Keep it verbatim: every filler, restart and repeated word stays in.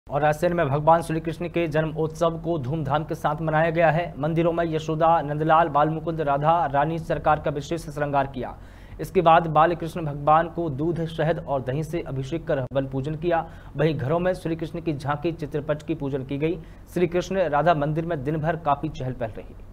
और राजसेन में भगवान श्री कृष्ण के जन्म उत्सव को धूमधाम के साथ मनाया गया है। मंदिरों में यशोदा, नंदलाल, बालमुकुंद, राधा रानी सरकार का विशेष श्रृंगार किया। इसके बाद बाल कृष्ण भगवान को दूध, शहद और दही से अभिषेक कर हवन पूजन किया। वहीं घरों में श्री कृष्ण की झांकी, चित्रपट की पूजन की गई। श्री कृष्ण राधा मंदिर में दिन भर काफी चहल पहल रही।